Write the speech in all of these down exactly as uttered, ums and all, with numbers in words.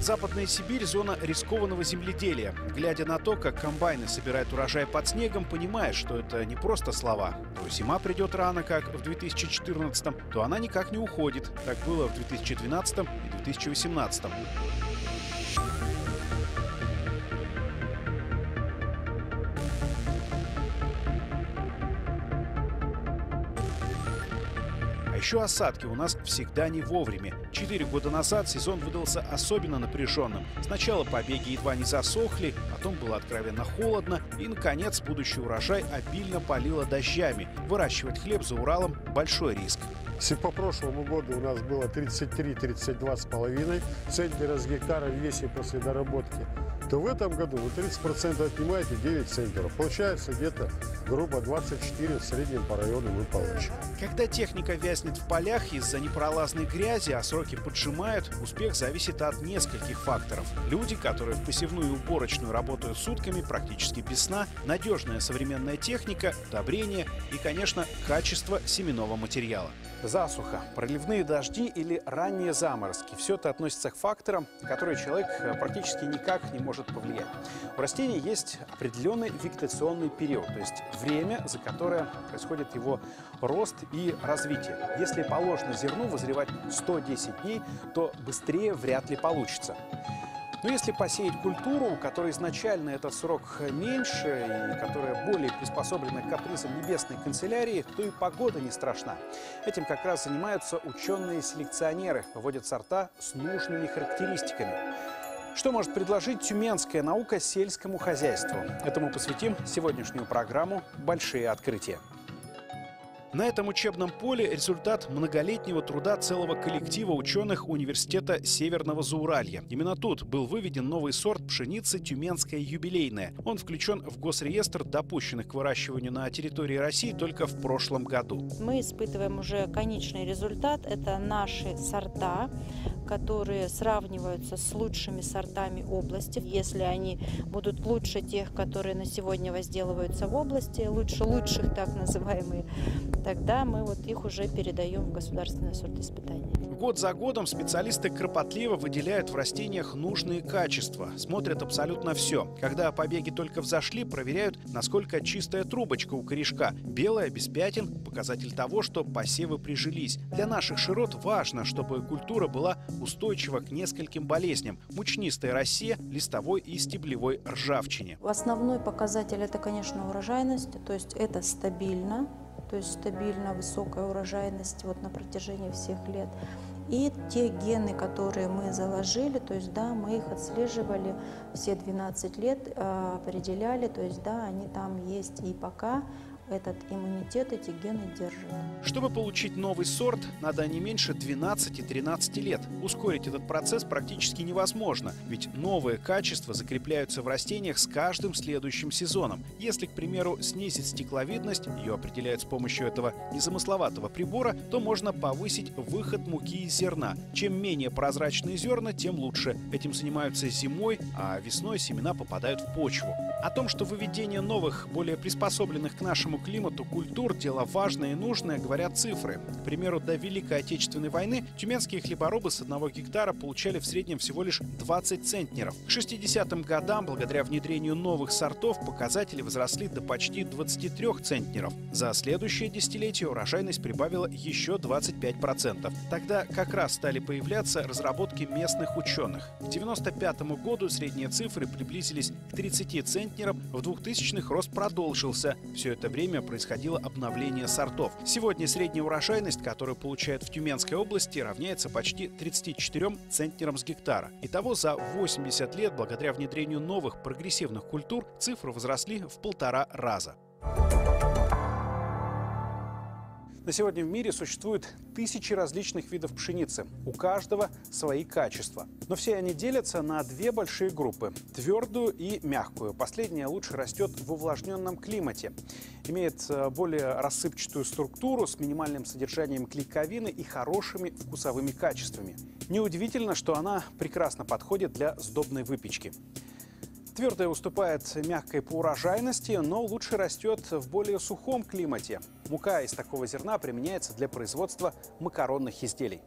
Западная Сибирь – зона рискованного земледелия. Глядя на то, как комбайны собирают урожай под снегом, понимаешь, что это не просто слова. То зима придет рано, как в две тысячи четырнадцатом, то она никак не уходит. Так было в две тысячи двенадцатом и две тысячи восемнадцатом. Еще осадки у нас всегда не вовремя. Четыре года назад сезон выдался особенно напряженным. Сначала побеги едва не засохли, потом было откровенно холодно, и, наконец, будущий урожай обильно полило дождями. Выращивать хлеб за Уралом – большой риск. Если по прошлому году у нас было тридцать три — тридцать два с половиной центнера с гектара в весе после доработки, то в этом году вы тридцать процентов отнимаете девять центнеров. Получается где-то грубо двадцать четыре в среднем по району мы получим. Когда техника вязнет в полях из-за непролазной грязи, а сроки поджимают, успех зависит от нескольких факторов. Люди, которые в посевную и уборочную работают сутками, практически без сна, надежная современная техника, удобрения и, конечно, качество семенного материала. Засуха, проливные дожди или ранние заморозки – все это относится к факторам, на которые человек практически никак не может повлиять. У растений есть определенный вегетационный период, то есть время, за которое происходит его рост и развитие. Если положено зерну вызревать сто десять дней, то быстрее вряд ли получится. Но если посеять культуру, у которой изначально этот срок меньше и которая более приспособлена к капризам небесной канцелярии, то и погода не страшна. Этим как раз занимаются ученые-селекционеры, выводят сорта с нужными характеристиками. Что может предложить тюменская наука сельскому хозяйству? Этому посвятим сегодняшнюю программу «Большие открытия». На этом учебном поле результат многолетнего труда целого коллектива ученых Университета Северного Зауралья. Именно тут был выведен новый сорт пшеницы «Тюменская юбилейная». Он включен в госреестр допущенных к выращиванию на территории России только в прошлом году. Мы испытываем уже конечный результат. Это наши сорта, которые сравниваются с лучшими сортами области. Если они будут лучше тех, которые на сегодня возделываются в области, лучше лучших, так называемые, тогда мы вот их уже передаем в государственное сортиспытание. Год за годом специалисты кропотливо выделяют в растениях нужные качества, смотрят абсолютно все. Когда побеги только взошли, проверяют, насколько чистая трубочка у корешка. Белая, без пятен – показатель того, что посевы прижились. Для наших широт важно, чтобы культура была устойчива к нескольким болезням – мучнистой росе, листовой и стеблевой ржавчине. Основной показатель – это, конечно, урожайность, то есть это стабильно. То есть стабильно высокая урожайность вот на протяжении всех лет. И те гены, которые мы заложили, то есть да, мы их отслеживали все двенадцать лет, определяли, то есть да, они там есть и пока этот иммунитет, эти гены держат. Чтобы получить новый сорт, надо не меньше двенадцати-тринадцати лет. Ускорить этот процесс практически невозможно, ведь новые качества закрепляются в растениях с каждым следующим сезоном. Если, к примеру, снизить стекловидность, ее определяют с помощью этого незамысловатого прибора, то можно повысить выход муки из зерна. Чем менее прозрачные зерна, тем лучше. Этим занимаются зимой, а весной семена попадают в почву. О том, что выведение новых, более приспособленных к нашему климату культур – дело важное и нужное, говорят цифры. К примеру, до Великой Отечественной войны тюменские хлеборобы с одного гектара получали в среднем всего лишь двадцать центнеров. К шестидесятым годам, благодаря внедрению новых сортов, показатели возросли до почти двадцати трёх центнеров. За следующее десятилетие урожайность прибавила еще двадцать пять процентов. Тогда как раз стали появляться разработки местных ученых. К девяносто пятому году средние цифры приблизились к тридцати центнерам, в двухтысячных рост продолжился. Все это время происходило обновление сортов. Сегодня средняя урожайность, которую получают в Тюменской области, равняется почти тридцати четырём центнерам с гектара. Итого за восемьдесят лет, благодаря внедрению новых прогрессивных культур, цифры возросли в полтора раза. На сегодня в мире существует тысячи различных видов пшеницы. У каждого свои качества. Но все они делятся на две большие группы – твердую и мягкую. Последняя лучше растет в увлажненном климате. Имеет более рассыпчатую структуру с минимальным содержанием клейковины и хорошими вкусовыми качествами. Неудивительно, что она прекрасно подходит для сдобной выпечки. Твердая уступает мягкой по урожайности, но лучше растет в более сухом климате. Мука из такого зерна применяется для производства макаронных изделий.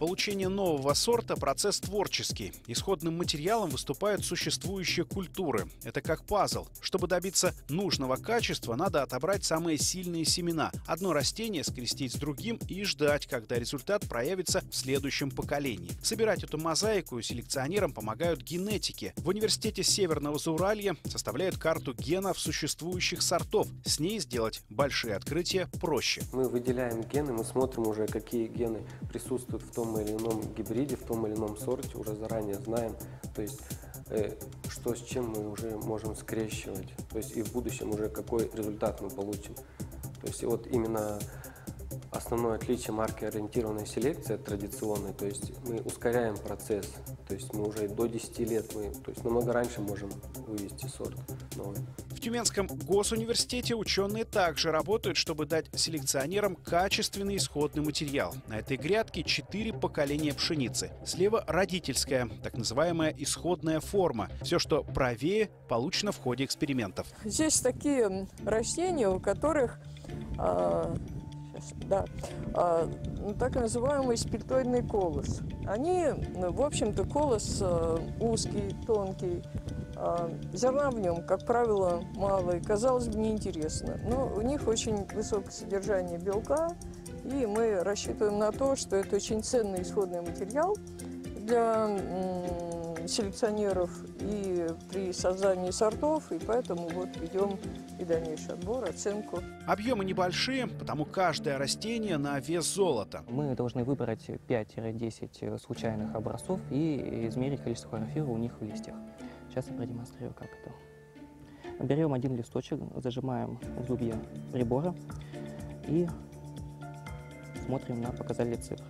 Получение нового сорта – процесс творческий. Исходным материалом выступают существующие культуры. Это как пазл. Чтобы добиться нужного качества, надо отобрать самые сильные семена. Одно растение скрестить с другим и ждать, когда результат проявится в следующем поколении. Собирать эту мозаику селекционерам помогают генетики. В университете Северного Зауралья составляют карту генов существующих сортов. С ней сделать большие открытия проще. Мы выделяем гены, мы смотрим уже, какие гены присутствуют в том или ином гибриде, в том или ином сорте, уже заранее знаем, то есть э, что с чем мы уже можем скрещивать, то есть и в будущем уже какой результат мы получим. То есть вот именно основное отличие маркоориентированной селекции от традиционной, то есть мы ускоряем процесс, то есть мы уже до десяти лет, мы, то есть намного раньше можем вывести сорт новый. В Тюменском госуниверситете ученые также работают, чтобы дать селекционерам качественный исходный материал. На этой грядке четыре поколения пшеницы. Слева родительская, так называемая исходная форма. Все, что правее, получено в ходе экспериментов. Здесь такие растения, у которых а, да, а, так называемый спиртоидный колос. Они, в общем-то, колос а, узкий, тонкий. Зерна в нем, как правило, мало и, казалось бы, неинтересно. Но у них очень высокое содержание белка, и мы рассчитываем на то, что это очень ценный исходный материал для селекционеров и при создании сортов, и поэтому вот ведем и дальнейший отбор, оценку. Объемы небольшие, потому каждое растение на вес золота. Мы должны выбрать пять-десять случайных образцов и измерить количество хлорофилла у них в листьях. Сейчас я продемонстрирую, как это. Берем один листочек, зажимаем зубья прибора и смотрим на показатели цифр.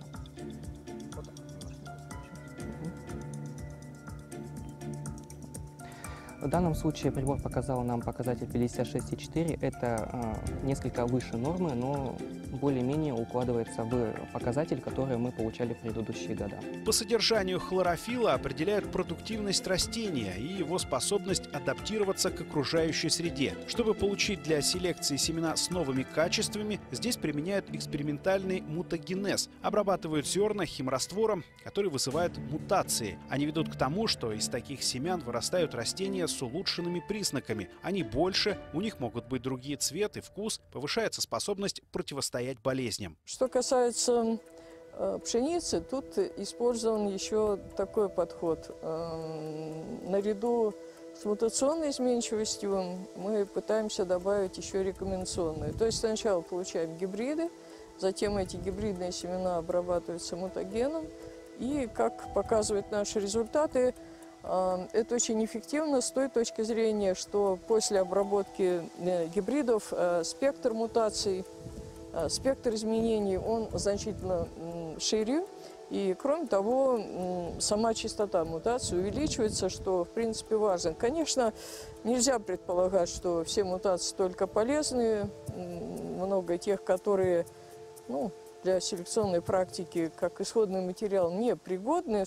В данном случае прибор показал нам показатель пятьдесят шесть и четыре. Это э, несколько выше нормы, но более-менее укладывается в показатель, который мы получали в предыдущие года. По содержанию хлорофилла определяют продуктивность растения и его способность адаптироваться к окружающей среде. Чтобы получить для селекции семена с новыми качествами, здесь применяют экспериментальный мутагенез. Обрабатывают зерна химраствором, который вызывает мутации. Они ведут к тому, что из таких семян вырастают растения с улучшенными признаками. Они больше, у них могут быть другие цвет и вкус, повышается способность противостоять болезням. Что касается э, пшеницы, тут использован еще такой подход. Э, наряду с мутационной изменчивостью мы пытаемся добавить еще рекомбинационную. То есть сначала получаем гибриды, затем эти гибридные семена обрабатываются мутагеном, и, как показывают наши результаты, это очень эффективно с той точки зрения, что после обработки гибридов спектр мутаций, спектр изменений, он значительно шире. И, кроме того, сама частота мутаций увеличивается, что, в принципе, важно. Конечно, нельзя предполагать, что все мутации только полезные. Много тех, которые, ну, для селекционной практики как исходный материал непригодны.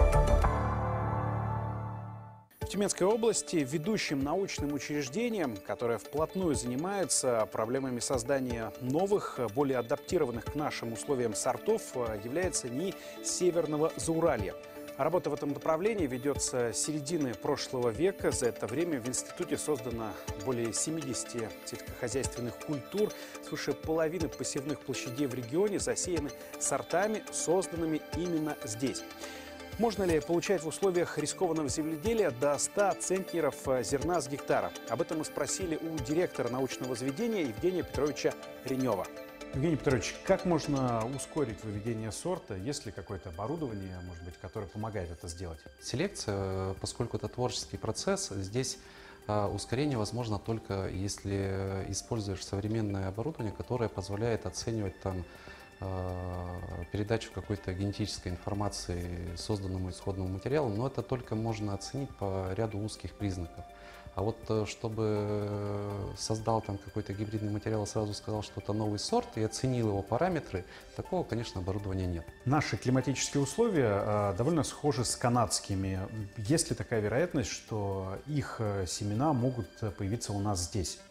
В Тюменской области ведущим научным учреждением, которое вплотную занимается проблемами создания новых, более адаптированных к нашим условиям сортов, является НИИ Северного Зауралья. Работа в этом направлении ведется с середины прошлого века. За это время в институте создано более семидесяти сельскохозяйственных культур. Свыше половины посевных площадей в регионе засеяны сортами, созданными именно здесь. Можно ли получать в условиях рискованного земледелия до ста центнеров зерна с гектара? Об этом мы спросили у директора научного заведения Евгения Петровича Ренева. Евгений Петрович, как можно ускорить выведение сорта? Есть ли какое-то оборудование, может быть, которое помогает это сделать? Селекция, поскольку это творческий процесс, здесь ускорение возможно только если используешь современное оборудование, которое позволяет оценивать там передачу какой-то генетической информации созданному исходному материалу, но это только можно оценить по ряду узких признаков. А вот чтобы создал там какой-то гибридный материал, сразу сказал, что это новый сорт и оценил его параметры, такого, конечно, оборудования нет. Наши климатические условия довольно схожи с канадскими. Есть ли такая вероятность, что их семена могут появиться у нас здесь?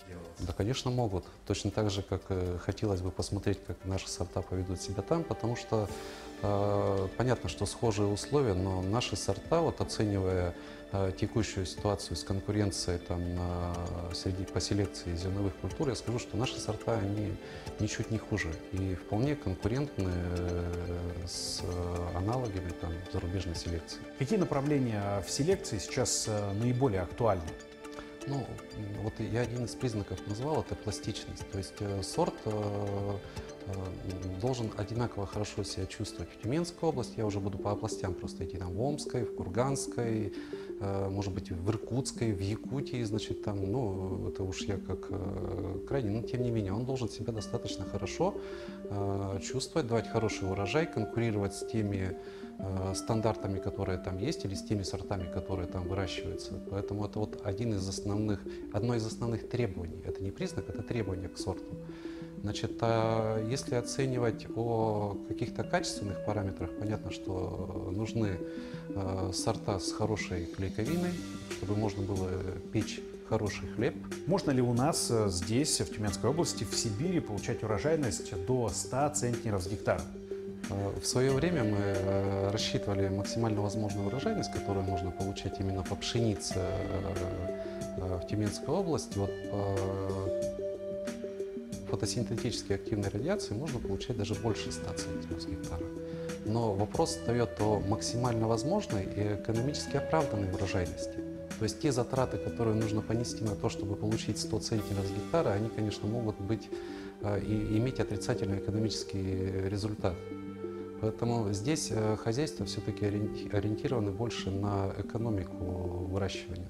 Да, конечно, могут. Точно так же, как э, хотелось бы посмотреть, как наши сорта поведут себя там, потому что э, понятно, что схожие условия, но наши сорта, вот оценивая э, текущую ситуацию с конкуренцией там, на, среди, по селекции зерновых культур, я скажу, что наши сорта, они ничуть не хуже и вполне конкурентны э, с э, аналогами там, зарубежной селекции. Какие направления в селекции сейчас э, наиболее актуальны? Ну, вот я один из признаков назвал, это пластичность. То есть э, сорт э, э, должен одинаково хорошо себя чувствовать в Тюменской области. Я уже буду по областям просто идти там в Омской, в Курганской, э, может быть, в Иркутской, в Якутии, значит, там, ну, это уж я как э, крайний, но тем не менее, он должен себя достаточно хорошо э, чувствовать, давать хороший урожай, конкурировать с теми стандартами, которые там есть, или с теми сортами, которые там выращиваются. Поэтому это вот один из основных, одно из основных требований. Это не признак, это требование к сорту. Значит, а если оценивать о каких-то качественных параметрах, понятно, что нужны э, сорта с хорошей клейковиной, чтобы можно было печь хороший хлеб. Можно ли у нас здесь, в Тюменской области, в Сибири, получать урожайность до ста центнеров с гектара? В свое время мы рассчитывали максимально возможную урожайность, которую можно получать именно по пшенице в Тюменской области. Вот по фотосинтетически активной радиации можно получать даже больше ста центнеров с гектара. Но вопрос встает о максимально возможной и экономически оправданной урожайности. То есть те затраты, которые нужно понести на то, чтобы получить сто центнеров с гектара, они, конечно, могут быть и иметь отрицательный экономический результат. Поэтому здесь хозяйства все-таки ориентированы больше на экономику выращивания.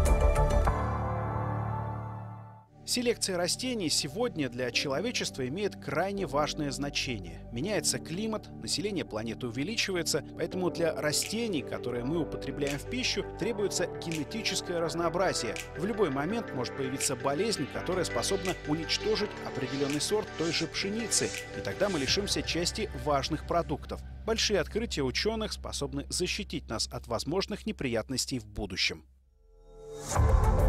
Селекция растений сегодня для человечества имеет крайне важное значение. Меняется климат, население планеты увеличивается, поэтому для растений, которые мы употребляем в пищу, требуется генетическое разнообразие. В любой момент может появиться болезнь, которая способна уничтожить определенный сорт той же пшеницы, и тогда мы лишимся части важных продуктов. Большие открытия ученых способны защитить нас от возможных неприятностей в будущем.